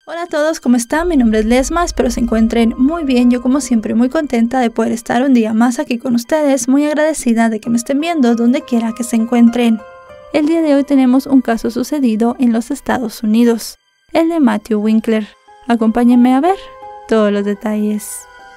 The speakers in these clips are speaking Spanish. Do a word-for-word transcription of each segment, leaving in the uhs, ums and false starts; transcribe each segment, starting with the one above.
Hola a todos, ¿cómo están? Mi nombre es Lesma, espero se encuentren muy bien. Yo como siempre muy contenta de poder estar un día más aquí con ustedes, muy agradecida de que me estén viendo donde quiera que se encuentren. El día de hoy tenemos un caso sucedido en los Estados Unidos, el de Matthew Winkler. Acompáñenme a ver todos los detalles.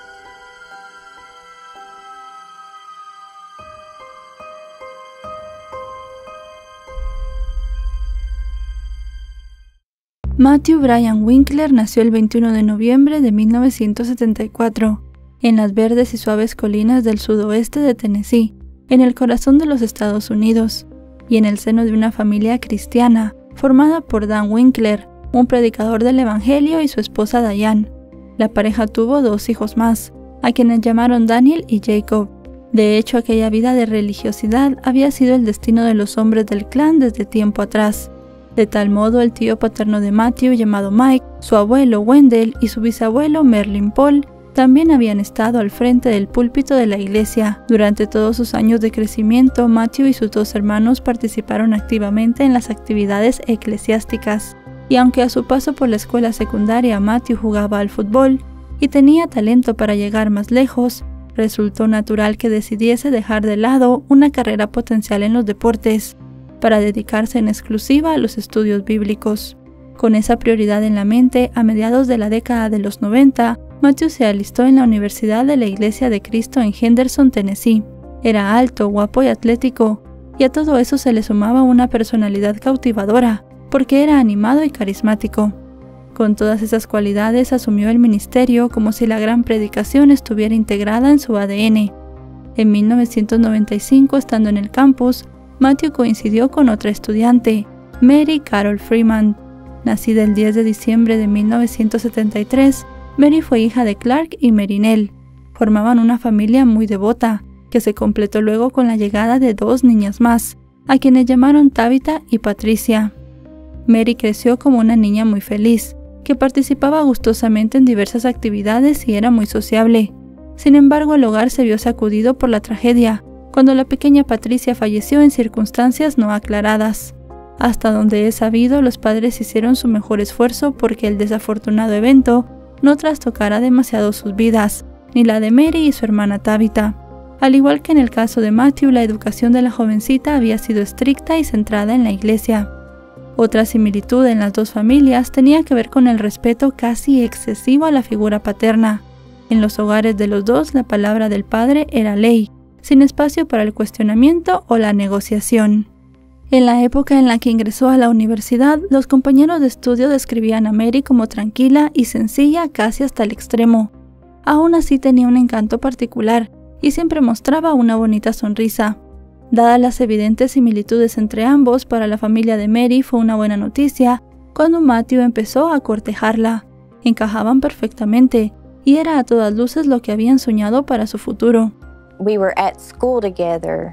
Matthew Brian Winkler nació el veintiuno de noviembre de mil novecientos setenta y cuatro en las verdes y suaves colinas del sudoeste de Tennessee, en el corazón de los Estados Unidos, y en el seno de una familia cristiana formada por Dan Winkler, un predicador del Evangelio, y su esposa Diane. La pareja tuvo dos hijos más, a quienes llamaron Daniel y Jacob. De hecho, aquella vida de religiosidad había sido el destino de los hombres del clan desde tiempo atrás. De tal modo, el tío paterno de Matthew, llamado Mike, su abuelo Wendell y su bisabuelo Merlin Paul también habían estado al frente del púlpito de la iglesia. Durante todos sus años de crecimiento, Matthew y sus dos hermanos participaron activamente en las actividades eclesiásticas. Y aunque a su paso por la escuela secundaria Matthew jugaba al fútbol y tenía talento para llegar más lejos, resultó natural que decidiese dejar de lado una carrera potencial en los deportes para dedicarse en exclusiva a los estudios bíblicos. Con esa prioridad en la mente, a mediados de la década de los noventa, Matthew se alistó en la Universidad de la Iglesia de Cristo en Henderson, Tennessee. Era alto, guapo y atlético, y a todo eso se le sumaba una personalidad cautivadora, porque era animado y carismático. Con todas esas cualidades asumió el ministerio como si la gran predicación estuviera integrada en su A D N. En mil novecientos noventa y cinco, estando en el campus, Matthew coincidió con otra estudiante, Mary Carol Freeman. Nacida el diez de diciembre de mil novecientos setenta y tres, Mary fue hija de Clark y Merinell. Formaban una familia muy devota, que se completó luego con la llegada de dos niñas más, a quienes llamaron Tabitha y Patricia. Mary creció como una niña muy feliz, que participaba gustosamente en diversas actividades y era muy sociable. Sin embargo, el hogar se vio sacudido por la tragedia, cuando la pequeña Patricia falleció en circunstancias no aclaradas. Hasta donde he sabido, los padres hicieron su mejor esfuerzo porque el desafortunado evento no trastocara demasiado sus vidas, ni la de Mary y su hermana Tabitha. Al igual que en el caso de Matthew, la educación de la jovencita había sido estricta y centrada en la iglesia. Otra similitud en las dos familias tenía que ver con el respeto casi excesivo a la figura paterna. En los hogares de los dos, la palabra del padre era ley, sin espacio para el cuestionamiento o la negociación. En la época en la que ingresó a la universidad, los compañeros de estudio describían a Mary como tranquila y sencilla casi hasta el extremo. Aún así tenía un encanto particular y siempre mostraba una bonita sonrisa. Dadas las evidentes similitudes entre ambos, para la familia de Mary fue una buena noticia cuando Matthew empezó a cortejarla. Encajaban perfectamente y era a todas luces lo que habían soñado para su futuro. We were at school together,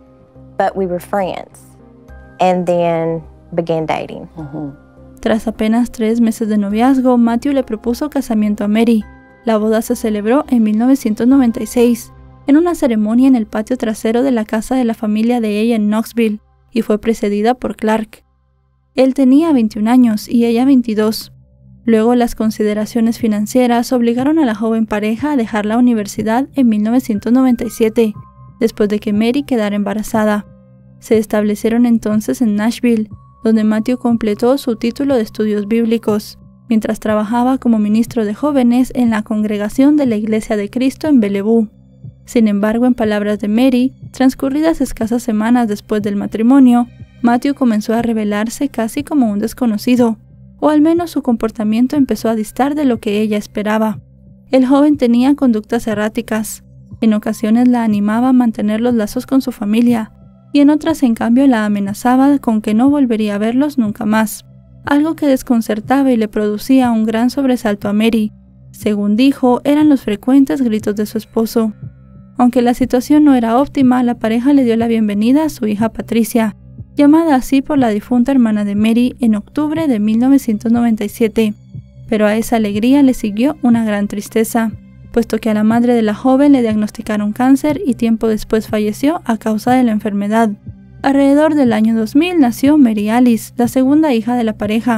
but we were friends, and then began dating. Uh-huh. Tras apenas tres meses de noviazgo, Matthew le propuso casamiento a Mary. La boda se celebró en mil novecientos noventa y seis, en una ceremonia en el patio trasero de la casa de la familia de ella en Knoxville, y fue precedida por Clark. Él tenía veintiún años y ella veintidós. Luego, las consideraciones financieras obligaron a la joven pareja a dejar la universidad en mil novecientos noventa y siete, después de que Mary quedara embarazada. Se establecieron entonces en Nashville, donde Matthew completó su título de estudios bíblicos, mientras trabajaba como ministro de jóvenes en la congregación de la Iglesia de Cristo en Bellevue. Sin embargo, en palabras de Mary, transcurridas escasas semanas después del matrimonio, Matthew comenzó a revelarse casi como un desconocido, o al menos su comportamiento empezó a distar de lo que ella esperaba. El joven tenía conductas erráticas. En ocasiones la animaba a mantener los lazos con su familia, y en otras, en cambio, la amenazaba con que no volvería a verlos nunca más, algo que desconcertaba y le producía un gran sobresalto a Mary. Según dijo, eran los frecuentes gritos de su esposo. Aunque la situación no era óptima, la pareja le dio la bienvenida a su hija Patricia, llamada así por la difunta hermana de Mary, en octubre de mil novecientos noventa y siete. Pero a esa alegría le siguió una gran tristeza, puesto que a la madre de la joven le diagnosticaron cáncer y tiempo después falleció a causa de la enfermedad. Alrededor del año dos mil nació Mary Alice, la segunda hija de la pareja,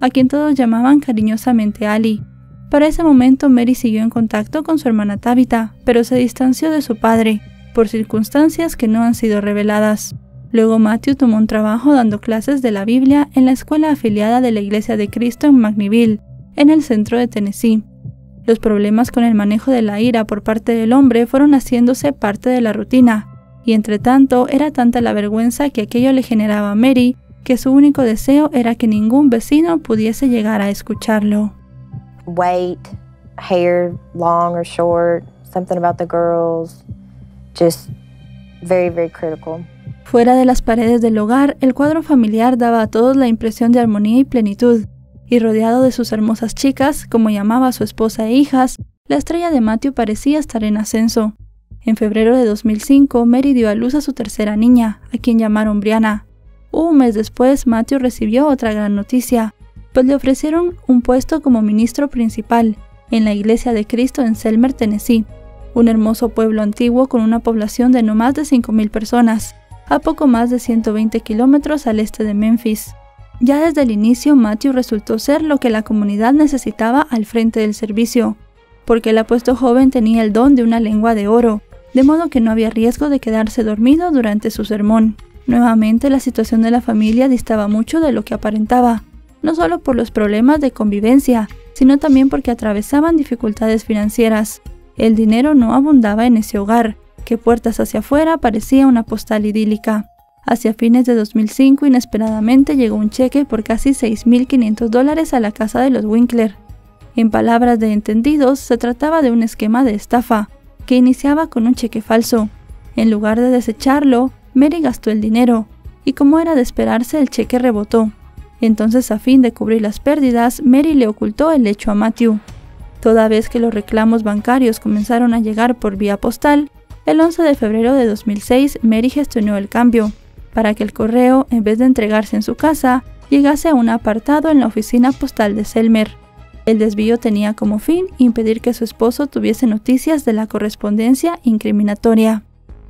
a quien todos llamaban cariñosamente Ali. Para ese momento Mary siguió en contacto con su hermana Tabitha, pero se distanció de su padre, por circunstancias que no han sido reveladas. Luego Matthew tomó un trabajo dando clases de la Biblia en la escuela afiliada de la Iglesia de Cristo en McNeeville, en el centro de Tennessee. Los problemas con el manejo de la ira por parte del hombre fueron haciéndose parte de la rutina, y entre tanto era tanta la vergüenza que aquello le generaba a Mary, que su único deseo era que ningún vecino pudiese llegar a escucharlo. Weight, hair, long or short, something about the girls, just very, very critical. Fuera de las paredes del hogar, el cuadro familiar daba a todos la impresión de armonía y plenitud, y rodeado de sus hermosas chicas, como llamaba a su esposa e hijas, la estrella de Matthew parecía estar en ascenso. En febrero de dos mil cinco, Mary dio a luz a su tercera niña, a quien llamaron Brianna. Un mes después, Matthew recibió otra gran noticia, pues le ofrecieron un puesto como ministro principal en la Iglesia de Cristo en Selmer, Tennessee, un hermoso pueblo antiguo con una población de no más de cinco mil personas, a poco más de ciento veinte kilómetros al este de Memphis. Ya desde el inicio, Matthew resultó ser lo que la comunidad necesitaba al frente del servicio, porque el apuesto joven tenía el don de una lengua de oro, de modo que no había riesgo de quedarse dormido durante su sermón. Nuevamente, la situación de la familia distaba mucho de lo que aparentaba, no solo por los problemas de convivencia, sino también porque atravesaban dificultades financieras. El dinero no abundaba en ese hogar, que puertas hacia afuera parecía una postal idílica. Hacia fines de dos mil cinco, inesperadamente llegó un cheque por casi seis mil quinientos dólares a la casa de los Winkler. En palabras de entendidos, se trataba de un esquema de estafa, que iniciaba con un cheque falso. En lugar de desecharlo, Mary gastó el dinero, y como era de esperarse, el cheque rebotó. Entonces, a fin de cubrir las pérdidas, Mary le ocultó el hecho a Matthew. Toda vez que los reclamos bancarios comenzaron a llegar por vía postal, el once de febrero de dos mil seis, Mary gestionó el cambio, para que el correo, en vez de entregarse en su casa, llegase a un apartado en la oficina postal de Selmer. El desvío tenía como fin impedir que su esposo tuviese noticias de la correspondencia incriminatoria.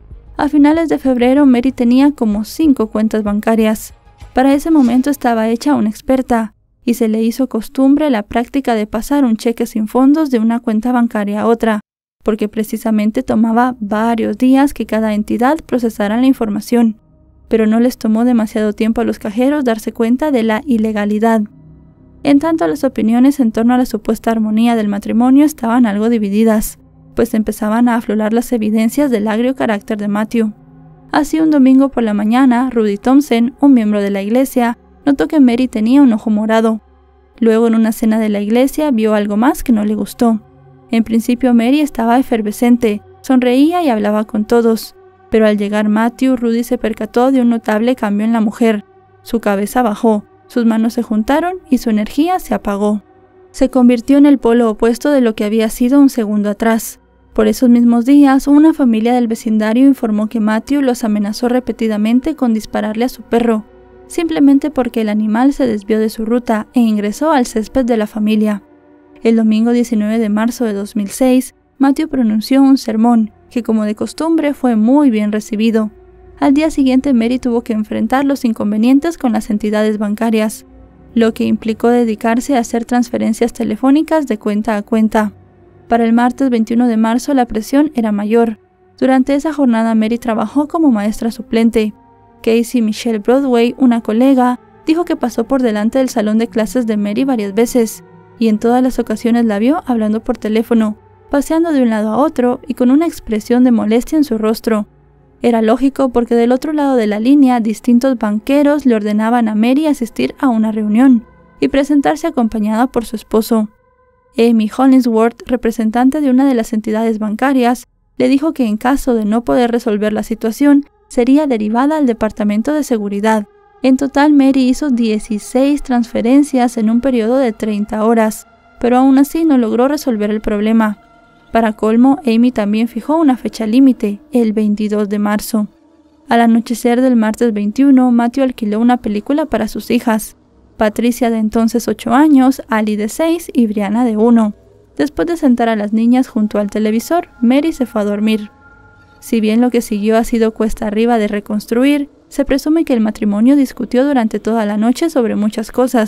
A finales de febrero, Mary tenía como cinco cuentas bancarias. Para ese momento estaba hecha una experta, y se le hizo costumbre la práctica de pasar un cheque sin fondos de una cuenta bancaria a otra, porque precisamente tomaba varios días que cada entidad procesara la información, pero no les tomó demasiado tiempo a los cajeros darse cuenta de la ilegalidad. En tanto, las opiniones en torno a la supuesta armonía del matrimonio estaban algo divididas, pues empezaban a aflorar las evidencias del agrio carácter de Matthew. Así, un domingo por la mañana, Rudy Thompson, un miembro de la iglesia, notó que Mary tenía un ojo morado. Luego, en una cena de la iglesia, vio algo más que no le gustó. En principio, Mary estaba efervescente, sonreía y hablaba con todos, pero al llegar Matthew, Rudy se percató de un notable cambio en la mujer. Su cabeza bajó, sus manos se juntaron y su energía se apagó. Se convirtió en el polo opuesto de lo que había sido un segundo atrás. Por esos mismos días, una familia del vecindario informó que Matthew los amenazó repetidamente con dispararle a su perro, simplemente porque el animal se desvió de su ruta e ingresó al césped de la familia. El domingo diecinueve de marzo de dos mil seis, Matthew pronunció un sermón que, como de costumbre, fue muy bien recibido. Al día siguiente, Mary tuvo que enfrentar los inconvenientes con las entidades bancarias, lo que implicó dedicarse a hacer transferencias telefónicas de cuenta a cuenta. Para el martes veintiuno de marzo la presión era mayor. Durante esa jornada Mary trabajó como maestra suplente. Casey Michelle Broadway, una colega, dijo que pasó por delante del salón de clases de Mary varias veces, y en todas las ocasiones la vio hablando por teléfono, paseando de un lado a otro y con una expresión de molestia en su rostro. Era lógico porque del otro lado de la línea distintos banqueros le ordenaban a Mary asistir a una reunión y presentarse acompañada por su esposo. Amy Hollingsworth, representante de una de las entidades bancarias, le dijo que en caso de no poder resolver la situación, sería derivada al Departamento de Seguridad. En total, Mary hizo dieciséis transferencias en un periodo de treinta horas, pero aún así no logró resolver el problema. Para colmo, Amy también fijó una fecha límite, el veintidós de marzo. Al anochecer del martes veintiuno, Matthew alquiló una película para sus hijas, Patricia de entonces ocho años, Ali de seis y Brianna de uno. Después de sentar a las niñas junto al televisor, Mary se fue a dormir. Si bien lo que siguió ha sido cuesta arriba de reconstruir, se presume que el matrimonio discutió durante toda la noche sobre muchas cosas,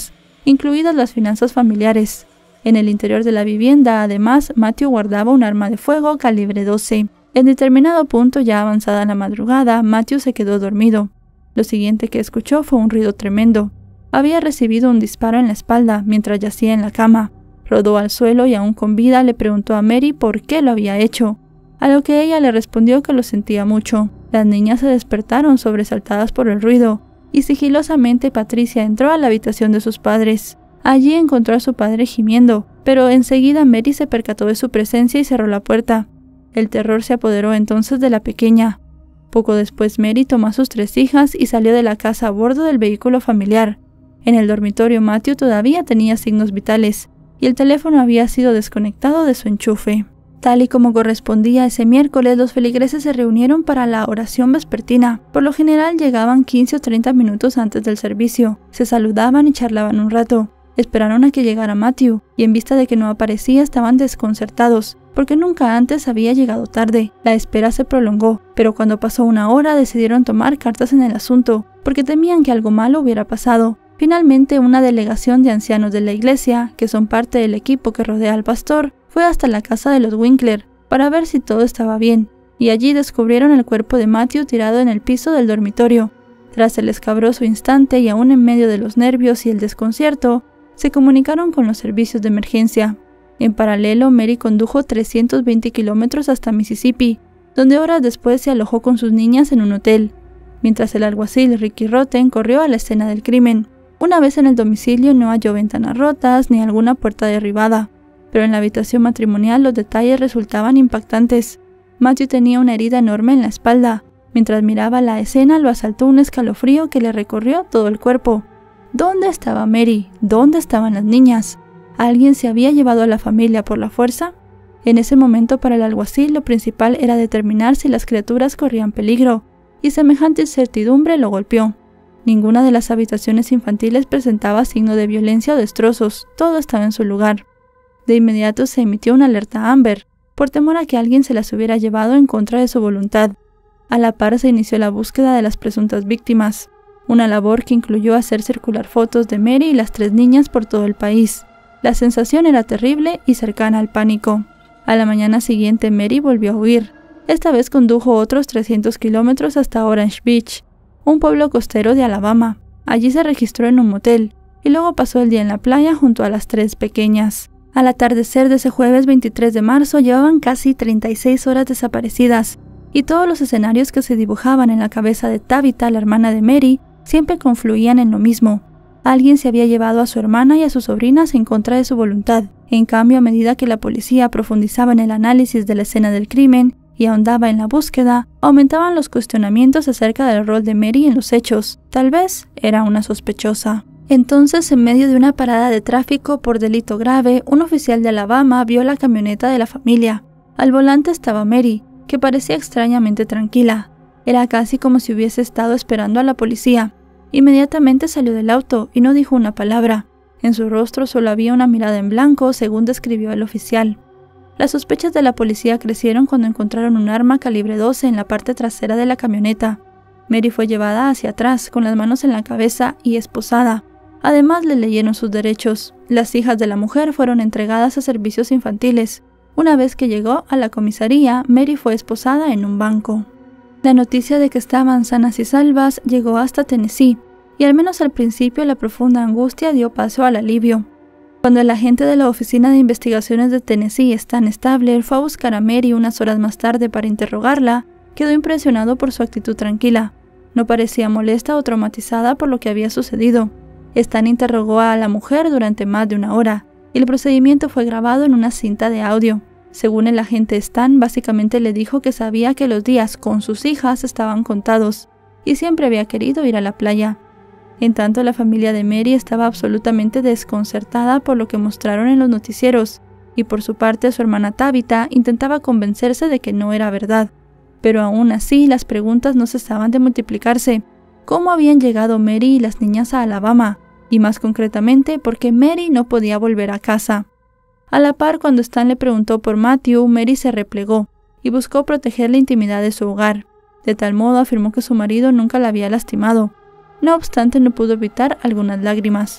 incluidas las finanzas familiares. En el interior de la vivienda, además, Matthew guardaba un arma de fuego calibre doce. En determinado punto, ya avanzada la madrugada, Matthew se quedó dormido. Lo siguiente que escuchó fue un ruido tremendo. Había recibido un disparo en la espalda mientras yacía en la cama. Rodó al suelo y aún con vida le preguntó a Mary por qué lo había hecho, a lo que ella le respondió que lo sentía mucho. Las niñas se despertaron sobresaltadas por el ruido, y sigilosamente Patricia entró a la habitación de sus padres. Allí encontró a su padre gimiendo, pero enseguida Mary se percató de su presencia y cerró la puerta. El terror se apoderó entonces de la pequeña. Poco después Mary tomó a sus tres hijas y salió de la casa a bordo del vehículo familiar. En el dormitorio Matthew todavía tenía signos vitales, y el teléfono había sido desconectado de su enchufe. Tal y como correspondía ese miércoles, los feligreses se reunieron para la oración vespertina. Por lo general llegaban quince o treinta minutos antes del servicio. Se saludaban y charlaban un rato. Esperaron a que llegara Matthew, y en vista de que no aparecía estaban desconcertados, porque nunca antes había llegado tarde. La espera se prolongó, pero cuando pasó una hora decidieron tomar cartas en el asunto, porque temían que algo malo hubiera pasado. Finalmente, una delegación de ancianos de la iglesia, que son parte del equipo que rodea al pastor, fue hasta la casa de los Winkler para ver si todo estaba bien, y allí descubrieron el cuerpo de Matthew tirado en el piso del dormitorio. Tras el escabroso instante y aún en medio de los nervios y el desconcierto, se comunicaron con los servicios de emergencia. En paralelo, Mary condujo trescientos veinte kilómetros hasta Mississippi, donde horas después se alojó con sus niñas en un hotel, mientras el alguacil Ricky Rotten corrió a la escena del crimen. Una vez en el domicilio no halló ventanas rotas ni alguna puerta derribada, pero en la habitación matrimonial los detalles resultaban impactantes. Matthew tenía una herida enorme en la espalda. Mientras miraba la escena lo asaltó un escalofrío que le recorrió todo el cuerpo. ¿Dónde estaba Mary? ¿Dónde estaban las niñas? ¿Alguien se había llevado a la familia por la fuerza? En ese momento para el alguacil lo principal era determinar si las criaturas corrían peligro, y semejante incertidumbre lo golpeó. Ninguna de las habitaciones infantiles presentaba signo de violencia o destrozos, todo estaba en su lugar. De inmediato se emitió una alerta Amber, por temor a que alguien se las hubiera llevado en contra de su voluntad. A la par se inició la búsqueda de las presuntas víctimas, una labor que incluyó hacer circular fotos de Mary y las tres niñas por todo el país. La sensación era terrible y cercana al pánico. A la mañana siguiente Mary volvió a huir. Esta vez condujo otros trescientos kilómetros hasta Orange Beach, un pueblo costero de Alabama. Allí se registró en un motel, y luego pasó el día en la playa junto a las tres pequeñas. Al atardecer de ese jueves veintitrés de marzo llevaban casi treinta y seis horas desaparecidas, y todos los escenarios que se dibujaban en la cabeza de Tabitha, la hermana de Mary, siempre confluían en lo mismo. Alguien se había llevado a su hermana y a sus sobrinas en contra de su voluntad. En cambio, a medida que la policía profundizaba en el análisis de la escena del crimen y ahondaba en la búsqueda, aumentaban los cuestionamientos acerca del rol de Mary en los hechos. Tal vez era una sospechosa. Entonces, en medio de una parada de tráfico por delito grave, un oficial de Alabama vio la camioneta de la familia. Al volante estaba Mary, que parecía extrañamente tranquila. Era casi como si hubiese estado esperando a la policía. Inmediatamente salió del auto y no dijo una palabra. En su rostro solo había una mirada en blanco, según describió el oficial. Las sospechas de la policía crecieron cuando encontraron un arma calibre doce en la parte trasera de la camioneta. Mary fue llevada hacia atrás, con las manos en la cabeza y esposada. Además, le leyeron sus derechos. Las hijas de la mujer fueron entregadas a servicios infantiles. Una vez que llegó a la comisaría, Mary fue esposada en un banco. La noticia de que estaban sanas y salvas llegó hasta Tennessee, y al menos al principio la profunda angustia dio paso al alivio. Cuando el agente de la Oficina de Investigaciones de Tennessee, Stan Stabler, fue a buscar a Mary unas horas más tarde para interrogarla, quedó impresionado por su actitud tranquila. No parecía molesta o traumatizada por lo que había sucedido. Stan interrogó a la mujer durante más de una hora, y el procedimiento fue grabado en una cinta de audio. Según el agente Stan, básicamente le dijo que sabía que los días con sus hijas estaban contados, y siempre había querido ir a la playa. En tanto, la familia de Mary estaba absolutamente desconcertada por lo que mostraron en los noticieros, y por su parte su hermana Tabitha intentaba convencerse de que no era verdad. Pero aún así, las preguntas no cesaban de multiplicarse. ¿Cómo habían llegado Mary y las niñas a Alabama? Y más concretamente, ¿por qué Mary no podía volver a casa? A la par, cuando Stan le preguntó por Matthew, Mary se replegó y buscó proteger la intimidad de su hogar. De tal modo afirmó que su marido nunca la había lastimado. No obstante, no pudo evitar algunas lágrimas.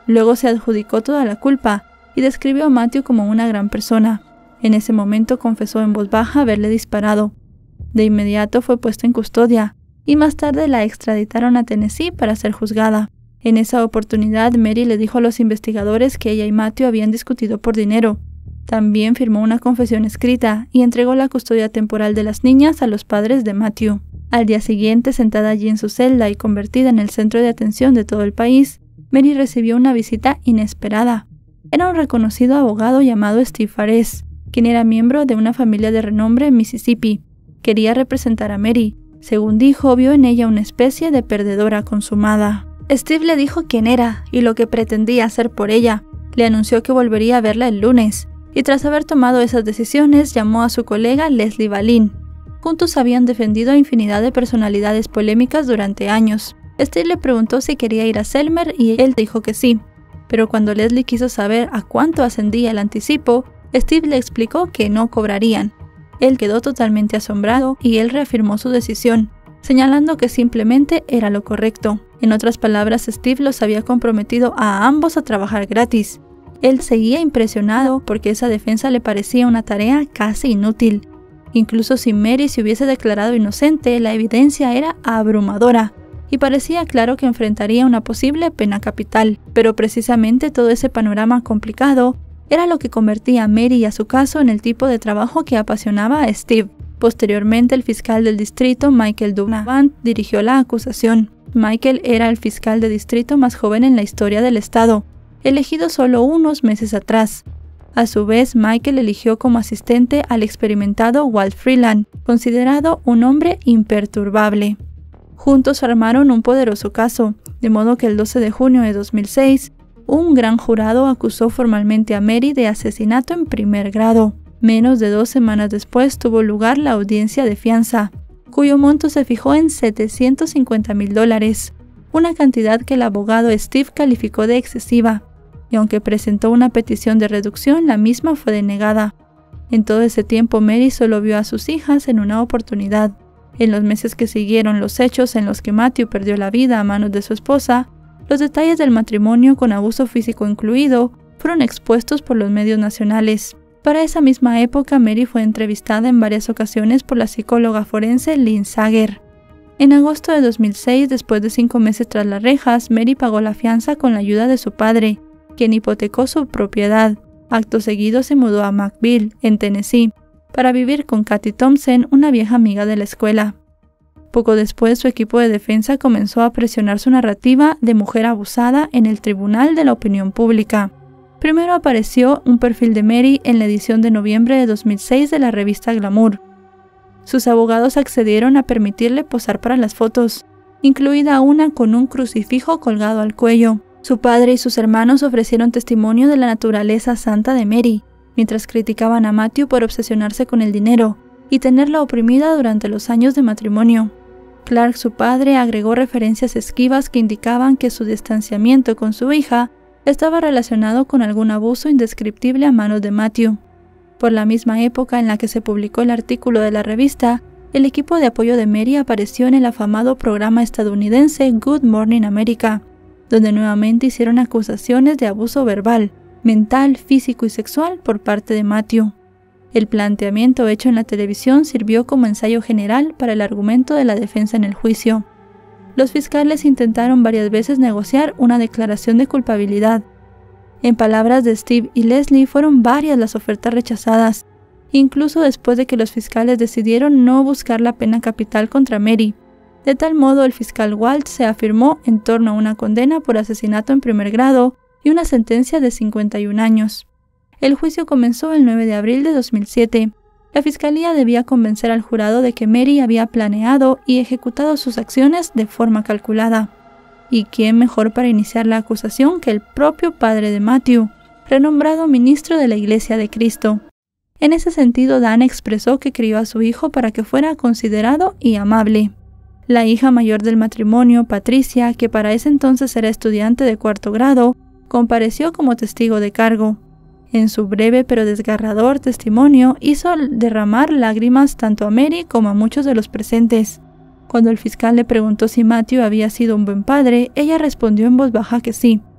Luego se adjudicó toda la culpa y describió a Matthew como una gran persona. En ese momento confesó en voz baja haberle disparado. De inmediato fue puesta en custodia y más tarde la extraditaron a Tennessee para ser juzgada. En esa oportunidad, Mary le dijo a los investigadores que ella y Matthew habían discutido por dinero. También firmó una confesión escrita y entregó la custodia temporal de las niñas a los padres de Matthew. Al día siguiente, sentada allí en su celda y convertida en el centro de atención de todo el país, Mary recibió una visita inesperada. Era un reconocido abogado llamado Steve Fares, quien era miembro de una familia de renombre en Mississippi. Quería representar a Mary. Según dijo, vio en ella una especie de perdedora consumada. Steve le dijo quién era y lo que pretendía hacer por ella. Le anunció que volvería a verla el lunes, y tras haber tomado esas decisiones, llamó a su colega Leslie Valin. Juntos habían defendido a infinidad de personalidades polémicas durante años. Steve le preguntó si quería ir a Selmer y él dijo que sí. Pero cuando Leslie quiso saber a cuánto ascendía el anticipo, Steve le explicó que no cobrarían. Él quedó totalmente asombrado y él reafirmó su decisión, señalando que simplemente era lo correcto. En otras palabras, Steve los había comprometido a ambos a trabajar gratis. Él seguía impresionado porque esa defensa le parecía una tarea casi inútil. Incluso si Mary se hubiese declarado inocente, la evidencia era abrumadora y parecía claro que enfrentaría una posible pena capital. Pero precisamente todo ese panorama complicado era lo que convertía a Mary y a su caso en el tipo de trabajo que apasionaba a Steve. Posteriormente, el fiscal del distrito, Michael Donovan, dirigió la acusación. Michael era el fiscal de distrito más joven en la historia del estado, elegido solo unos meses atrás. A su vez, Michael eligió como asistente al experimentado Walt Freeland, considerado un hombre imperturbable. Juntos armaron un poderoso caso, de modo que el doce de junio de dos mil seis, un gran jurado acusó formalmente a Mary de asesinato en primer grado. Menos de dos semanas después tuvo lugar la audiencia de fianza, cuyo monto se fijó en setecientos cincuenta mil dólares, una cantidad que el abogado Steve calificó de excesiva, y aunque presentó una petición de reducción, la misma fue denegada. En todo ese tiempo, Mary solo vio a sus hijas en una oportunidad. En los meses que siguieron los hechos en los que Matthew perdió la vida a manos de su esposa, los detalles del matrimonio, con abuso físico incluido, fueron expuestos por los medios nacionales. Para esa misma época, Mary fue entrevistada en varias ocasiones por la psicóloga forense Lynn Sager. En agosto de dos mil seis, después de cinco meses tras las rejas, Mary pagó la fianza con la ayuda de su padre, quien hipotecó su propiedad. Acto seguido se mudó a McBeal, en Tennessee, para vivir con Kathy Thompson, una vieja amiga de la escuela. Poco después, su equipo de defensa comenzó a presionar su narrativa de mujer abusada en el Tribunal de la Opinión Pública. Primero apareció un perfil de Mary en la edición de noviembre de dos mil seis de la revista Glamour. Sus abogados accedieron a permitirle posar para las fotos, incluida una con un crucifijo colgado al cuello. Su padre y sus hermanos ofrecieron testimonio de la naturaleza santa de Mary, mientras criticaban a Matthew por obsesionarse con el dinero y tenerla oprimida durante los años de matrimonio. Clark, su padre, agregó referencias esquivas que indicaban que su distanciamiento con su hija estaba relacionado con algún abuso indescriptible a manos de Matthew. Por la misma época en la que se publicó el artículo de la revista, el equipo de apoyo de Mary apareció en el afamado programa estadounidense Good Morning America, donde nuevamente hicieron acusaciones de abuso verbal, mental, físico y sexual por parte de Matthew. El planteamiento hecho en la televisión sirvió como ensayo general para el argumento de la defensa en el juicio. Los fiscales intentaron varias veces negociar una declaración de culpabilidad. En palabras de Steve y Leslie, fueron varias las ofertas rechazadas, incluso después de que los fiscales decidieron no buscar la pena capital contra Mary. De tal modo, el fiscal Walt se afirmó en torno a una condena por asesinato en primer grado y una sentencia de cincuenta y un años. El juicio comenzó el nueve de abril de dos mil siete. La fiscalía debía convencer al jurado de que Mary había planeado y ejecutado sus acciones de forma calculada. ¿Y quién mejor para iniciar la acusación que el propio padre de Matthew, renombrado ministro de la Iglesia de Cristo? En ese sentido, Dan expresó que crió a su hijo para que fuera considerado y amable. La hija mayor del matrimonio, Patricia, que para ese entonces era estudiante de cuarto grado, compareció como testigo de cargo. En su breve pero desgarrador testimonio, hizo derramar lágrimas tanto a Mary como a muchos de los presentes. Cuando el fiscal le preguntó si Matthew había sido un buen padre, ella respondió en voz baja que sí.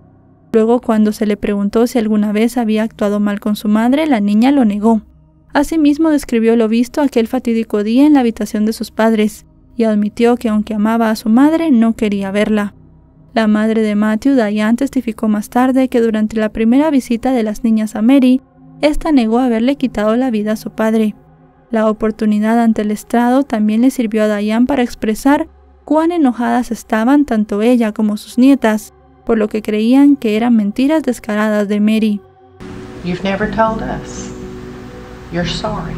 Luego, cuando se le preguntó si alguna vez había actuado mal con su madre, la niña lo negó. Asimismo, describió lo visto aquel fatídico día en la habitación de sus padres, y admitió que aunque amaba a su madre, no quería verla. La madre de Matthew, Diane, testificó más tarde que durante la primera visita de las niñas a Mary, ésta negó haberle quitado la vida a su padre. La oportunidad ante el estrado también le sirvió a Diane para expresar cuán enojadas estaban tanto ella como sus nietas, por lo que creían que eran mentiras descaradas de Mary. You've never told us. You're sorry.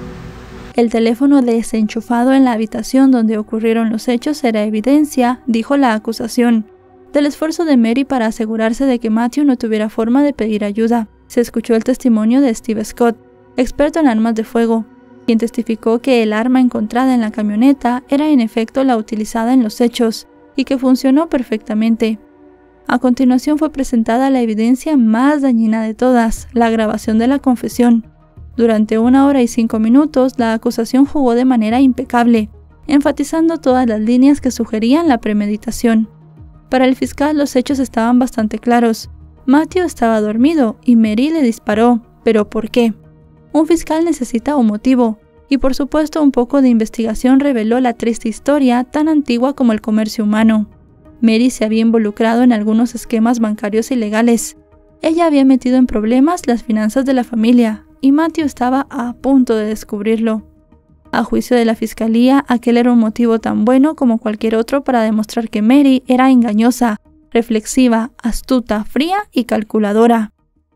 El teléfono desenchufado en la habitación donde ocurrieron los hechos era evidencia, dijo la acusación, del esfuerzo de Mary para asegurarse de que Matthew no tuviera forma de pedir ayuda. Se escuchó el testimonio de Steve Scott, experto en armas de fuego, quien testificó que el arma encontrada en la camioneta era en efecto la utilizada en los hechos y que funcionó perfectamente. A continuación fue presentada la evidencia más dañina de todas, la grabación de la confesión. Durante una hora y cinco minutos, la acusación jugó de manera impecable, enfatizando todas las líneas que sugerían la premeditación. Para el fiscal los hechos estaban bastante claros. Matthew estaba dormido y Mary le disparó, ¿pero por qué? Un fiscal necesita un motivo, y por supuesto un poco de investigación reveló la triste historia tan antigua como el comercio humano. Mary se había involucrado en algunos esquemas bancarios ilegales. Ella había metido en problemas las finanzas de la familia, y Matthew estaba a punto de descubrirlo. A juicio de la fiscalía, aquel era un motivo tan bueno como cualquier otro para demostrar que Mary era engañosa, reflexiva, astuta, fría y calculadora.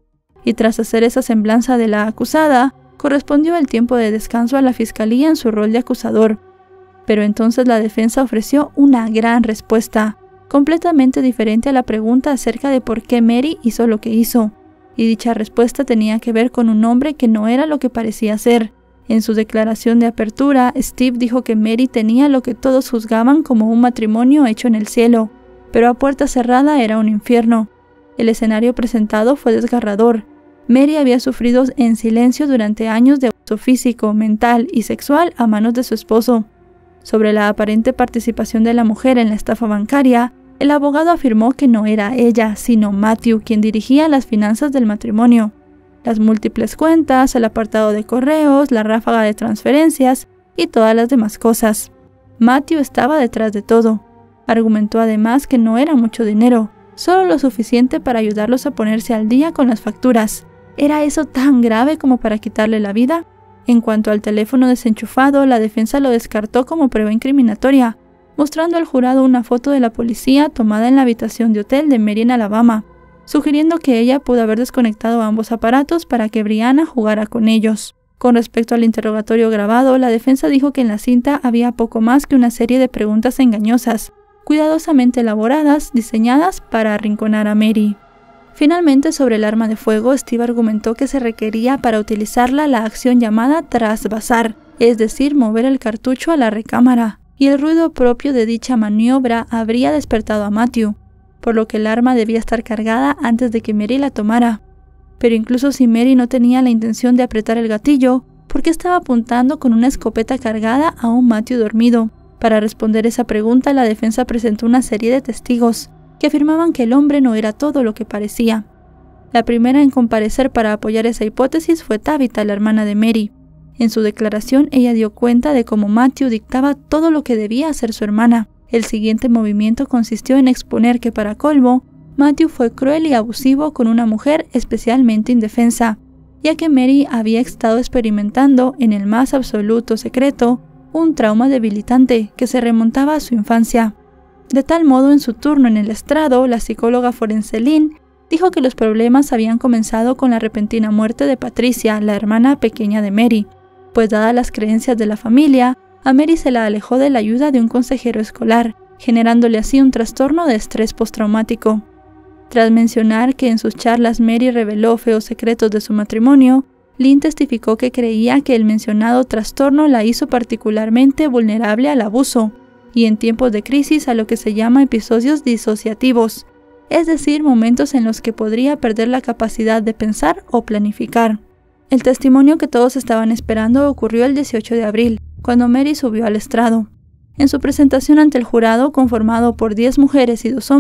Y tras hacer esa semblanza de la acusada, correspondió el tiempo de descanso a la fiscalía en su rol de acusador. Pero entonces la defensa ofreció una gran respuesta, completamente diferente a la pregunta acerca de por qué Mary hizo lo que hizo, y dicha respuesta tenía que ver con un hombre que no era lo que parecía ser. En su declaración de apertura, Steve dijo que Mary tenía lo que todos juzgaban como un matrimonio hecho en el cielo, pero a puerta cerrada era un infierno. El escenario presentado fue desgarrador. Mary había sufrido en silencio durante años de abuso físico, mental y sexual a manos de su esposo. Sobre la aparente participación de la mujer en la estafa bancaria, el abogado afirmó que no era ella, sino Matthew quien dirigía las finanzas del matrimonio. Las múltiples cuentas, el apartado de correos, la ráfaga de transferencias y todas las demás cosas. Matthew estaba detrás de todo. Argumentó además que no era mucho dinero, solo lo suficiente para ayudarlos a ponerse al día con las facturas. ¿Era eso tan grave como para quitarle la vida? En cuanto al teléfono desenchufado, la defensa lo descartó como prueba incriminatoria, mostrando al jurado una foto de la policía tomada en la habitación de hotel de Mary en Alabama, sugiriendo que ella pudo haber desconectado ambos aparatos para que Brianna jugara con ellos. Con respecto al interrogatorio grabado, la defensa dijo que en la cinta había poco más que una serie de preguntas engañosas, cuidadosamente elaboradas, diseñadas para arrinconar a Mary. Finalmente, sobre el arma de fuego, Steve argumentó que se requería para utilizarla la acción llamada trasvasar, es decir, mover el cartucho a la recámara, y el ruido propio de dicha maniobra habría despertado a Matthew, por lo que el arma debía estar cargada antes de que Mary la tomara. Pero incluso si Mary no tenía la intención de apretar el gatillo, ¿por qué estaba apuntando con una escopeta cargada a un Matthew dormido? Para responder esa pregunta, la defensa presentó una serie de testigos que afirmaban que el hombre no era todo lo que parecía. La primera en comparecer para apoyar esa hipótesis fue Tabitha, la hermana de Mary. En su declaración, ella dio cuenta de cómo Matthew dictaba todo lo que debía hacer su hermana. El siguiente movimiento consistió en exponer que, para colmo, Matthew fue cruel y abusivo con una mujer especialmente indefensa, ya que Mary había estado experimentando, en el más absoluto secreto, un trauma debilitante que se remontaba a su infancia. De tal modo, en su turno en el estrado, la psicóloga forense Lynn dijo que los problemas habían comenzado con la repentina muerte de Patricia, la hermana pequeña de Mary, pues dadas las creencias de la familia, a Mary se la alejó de la ayuda de un consejero escolar, generándole así un trastorno de estrés postraumático. Tras mencionar que en sus charlas Mary reveló feos secretos de su matrimonio, Lynn testificó que creía que el mencionado trastorno la hizo particularmente vulnerable al abuso, y en tiempos de crisis a lo que se llama episodios disociativos, es decir, momentos en los que podría perder la capacidad de pensar o planificar. El testimonio que todos estaban esperando ocurrió el dieciocho de abril, cuando Mary subió al estrado. En su presentación ante el jurado, conformado por diez mujeres y dos hombres,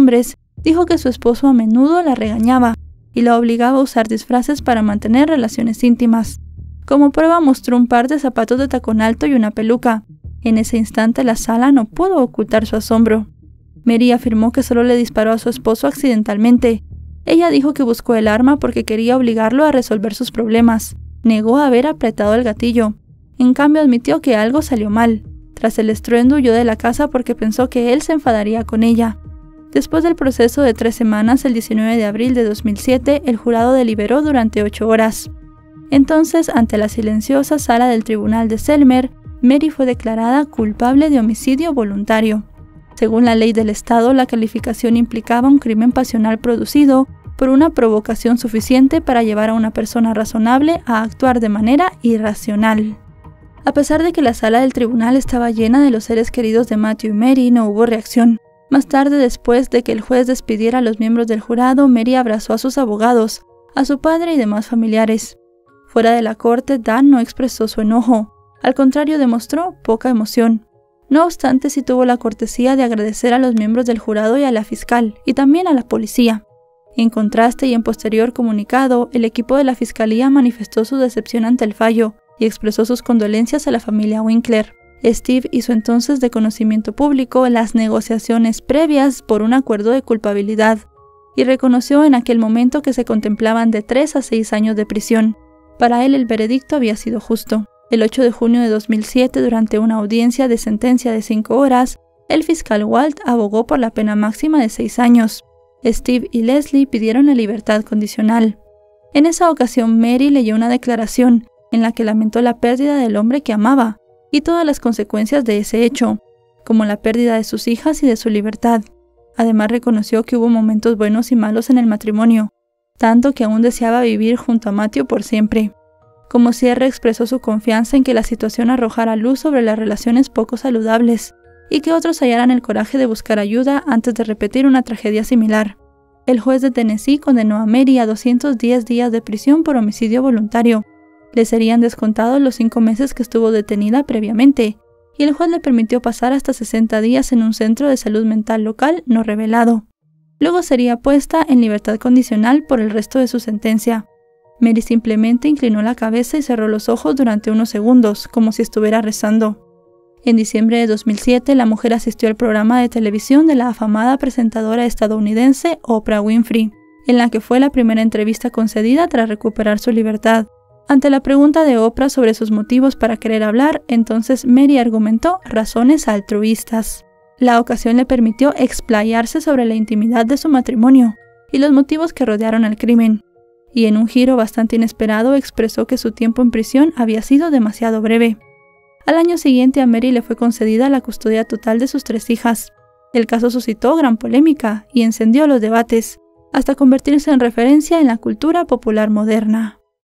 Dijo que su esposo a menudo la regañaba y la obligaba a usar disfraces para mantener relaciones íntimas. Como prueba mostró un par de zapatos de tacón alto y una peluca. En ese instante la sala no pudo ocultar su asombro. Mary afirmó que solo le disparó a su esposo accidentalmente. Ella dijo que buscó el arma porque quería obligarlo a resolver sus problemas. Negó haber apretado el gatillo. En cambio admitió que algo salió mal. Tras el estruendo huyó de la casa porque pensó que él se enfadaría con ella. Después del proceso de tres semanas, el diecinueve de abril de dos mil siete, el jurado deliberó durante ocho horas. Entonces, ante la silenciosa sala del tribunal de Selmer, Mary fue declarada culpable de homicidio voluntario. Según la ley del estado, la calificación implicaba un crimen pasional producido por una provocación suficiente para llevar a una persona razonable a actuar de manera irracional. A pesar de que la sala del tribunal estaba llena de los seres queridos de Matthew y Mary, no hubo reacción. Más tarde, después de que el juez despidiera a los miembros del jurado, Mary abrazó a sus abogados, a su padre y demás familiares. Fuera de la corte, Dan no expresó su enojo. Al contrario, demostró poca emoción. No obstante, sí tuvo la cortesía de agradecer a los miembros del jurado y a la fiscal, y también a la policía. En contraste y en posterior comunicado, el equipo de la fiscalía manifestó su decepción ante el fallo y expresó sus condolencias a la familia Winkler. Steve hizo entonces de conocimiento público las negociaciones previas por un acuerdo de culpabilidad y reconoció en aquel momento que se contemplaban de tres a seis años de prisión. Para él el veredicto había sido justo. El ocho de junio de dos mil siete, durante una audiencia de sentencia de cinco horas, el fiscal Walt abogó por la pena máxima de seis años. Steve y Leslie pidieron la libertad condicional. En esa ocasión, Mary leyó una declaración en la que lamentó la pérdida del hombre que amaba y todas las consecuencias de ese hecho, como la pérdida de sus hijas y de su libertad. Además, reconoció que hubo momentos buenos y malos en el matrimonio, tanto que aún deseaba vivir junto a Matthew por siempre. Como cierre, expresó su confianza en que la situación arrojara luz sobre las relaciones poco saludables y que otros hallaran el coraje de buscar ayuda antes de repetir una tragedia similar. El juez de Tennessee condenó a Mary a doscientos diez días de prisión por homicidio voluntario. Le serían descontados los cinco meses que estuvo detenida previamente, y el juez le permitió pasar hasta sesenta días en un centro de salud mental local no revelado. Luego sería puesta en libertad condicional por el resto de su sentencia. Mary simplemente inclinó la cabeza y cerró los ojos durante unos segundos, como si estuviera rezando. En diciembre de dos mil siete, la mujer asistió al programa de televisión de la afamada presentadora estadounidense Oprah Winfrey, en la que fue la primera entrevista concedida tras recuperar su libertad. Ante la pregunta de Oprah sobre sus motivos para querer hablar, entonces Mary argumentó razones altruistas. La ocasión le permitió explayarse sobre la intimidad de su matrimonio y los motivos que rodearon el crimen, y en un giro bastante inesperado expresó que su tiempo en prisión había sido demasiado breve. Al año siguiente a Mary le fue concedida la custodia total de sus tres hijas. El caso suscitó gran polémica y encendió los debates, hasta convertirse en referencia en la cultura popular moderna.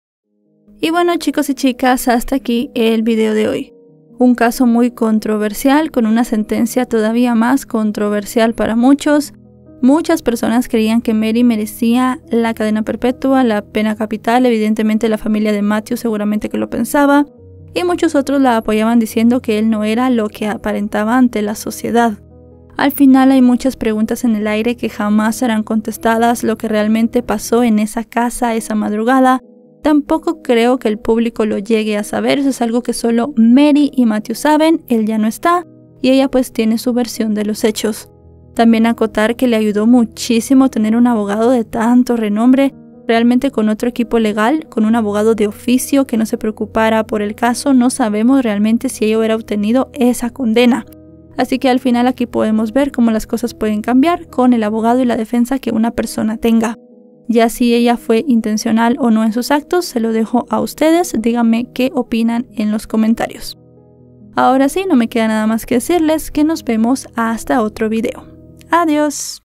Y bueno, chicos y chicas, hasta aquí el video de hoy. Un caso muy controversial, con una sentencia todavía más controversial para muchos. Muchas personas creían que Mary merecía la cadena perpetua, la pena capital. Evidentemente la familia de Matthew seguramente que lo pensaba, y muchos otros la apoyaban diciendo que él no era lo que aparentaba ante la sociedad. Al final hay muchas preguntas en el aire que jamás serán contestadas. Lo que realmente pasó en esa casa esa madrugada, tampoco creo que el público lo llegue a saber. Eso es algo que solo Mary y Matthew saben. Él ya no está y ella pues tiene su versión de los hechos. También acotar que le ayudó muchísimo tener un abogado de tanto renombre, realmente con otro equipo legal, con un abogado de oficio que no se preocupara por el caso. No sabemos realmente si ella hubiera obtenido esa condena. Así que al final aquí podemos ver cómo las cosas pueden cambiar con el abogado y la defensa que una persona tenga. Ya si ella fue intencional o no en sus actos, se lo dejo a ustedes. Díganme qué opinan en los comentarios. Ahora sí, no me queda nada más que decirles que nos vemos hasta otro video. Adiós.